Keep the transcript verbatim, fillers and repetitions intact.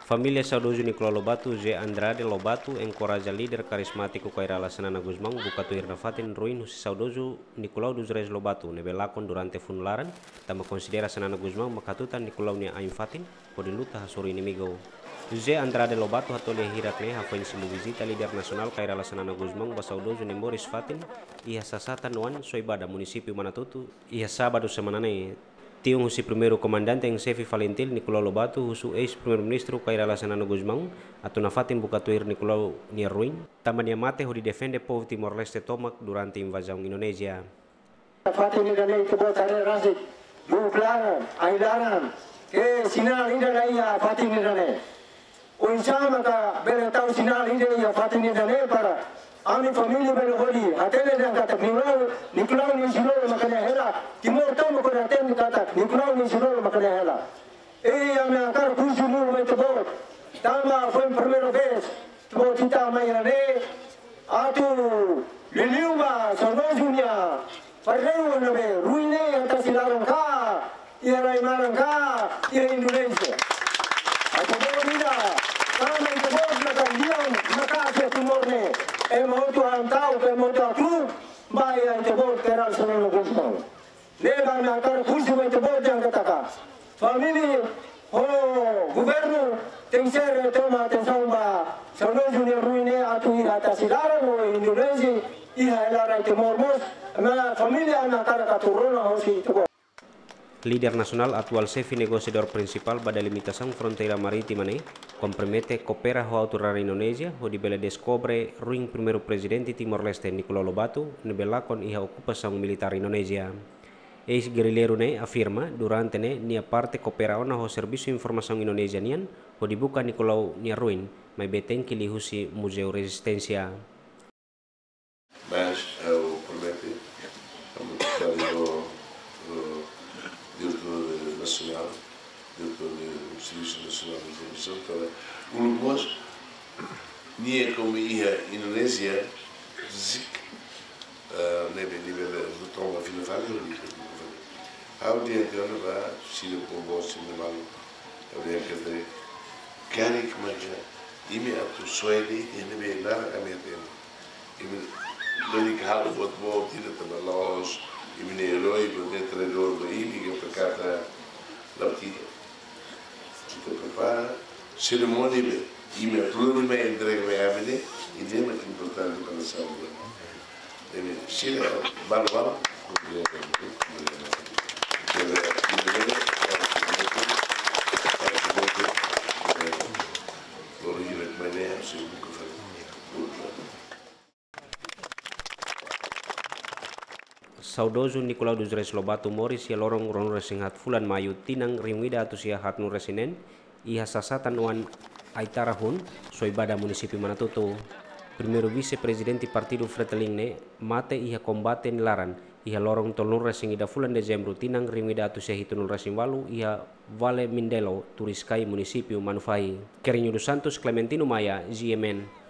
Família saudoso Nicolau Lobato, Zé Andrade Lobato, encoraja líder carismático Kairala Sanana Guzmão, bucatu irna fatin ruin husi saudoso Nicolau dos Reis Lobato, nebelakon durante funularan, tama considera Sanana Guzmão makatutan Nicolau nia ain fatin, pode luta hasuru inimigo. Zé Andrade Lobato hatole hirakne hafain simu visita líder nasional Kairala Sanana Guzmão basaudoso Nemboris fatin, ia sasatan wan soibada município Manatutu, ia sábado semanane. Tiung husi primeiro comandante em chefe Valentil Nicolau Lobato, husu ex-primeiro-ministro Kairala Sanana Guzmão, atau nafatin bukatuir Nicolau Niarruin, taman mate ho di defende povo Timor-Leste tomak durante invasão Indonesia. Fatin nilai kebo tare rasit, buklan, aidaran, ke sinal inda ya fatin nilai. Unsama ka berentau sinal inda ya fatin nilai para Ami família belo hori, até ele kata Nicolau, Nicolau ni siro makanya hela, Timor tahu makanya tem kata Nicolau ni siro makanya hela. Eh, ami akar kuju nur mai tebot, tama foi primeira vez, tebot kita mai ane, atu liliuma sonojunya, parleu nabe, ruine atas silaran ka, ia rai maran ka, ia Indonesia. Aku bawa dia, kami tebot makan diam, makasih Timor ne. E mau Tuhan tahu, e mau Tuhan tu, bayar yang tebot Kairala Sanana Guzmão. Leva na cara kursi yang tebot yang katakan. Família, oh, governo tem que ser tomar atenção ba. Saudoso Niarruin atu atas silaran o Indonesia, iha elara Timor Mos, na família na cara katuruna hosi tebot. Líder nasional atual chefe negociador principal pada limitação fronteira marítima ne compromete coopera ho autorara Indonesia ho di bela descobre ruim primeiro presidente Timor-Leste Nicolau Lobato nebelakon iha ocupação militar Indonesia. Ex-guerrilheiro ne afirma durante ne nia parte coopera ona ho serviço informação Indonesia nian ho dibuka Nicolau Niarruin mai beteng kili husi Museu Resistência. Mas eu prometo ao diretor nacional, diretor do Serviço Nacional de Informação, para o Lumos, nie como ia Indonésia, zik, nebe nível do tom a fina vale, ao dia que eu não vá, se eu com bom sinal, ao dia que eu quero que maja, ime a tu soeli, e nebe nada a minha tempo, ime dali que halo vou bom tira também los e mineiroi por dentro do baile que pecata la petita. Te prepara cerimônia e me tudo me entrega me avene e é muito importante para a saúde. Deve ser balbal porque Saudoso Nicolau dos Reis Lobato Moris ya lorong ron resinghat fulan mayu tinang ringwida atu sia hatnu resinen iha sasatan wan aitarahun soibada município Manatutu. Primeiro vice-presidente partido Freteling ne mate iha combate nilaran iha lorong tolun resing ida fulan dezembro tinang ringwida atu sia hitunul resin walu iha Vale Mindelo turiskai município Manufai. Kerinho dos Santos Clementino Maya, G M N.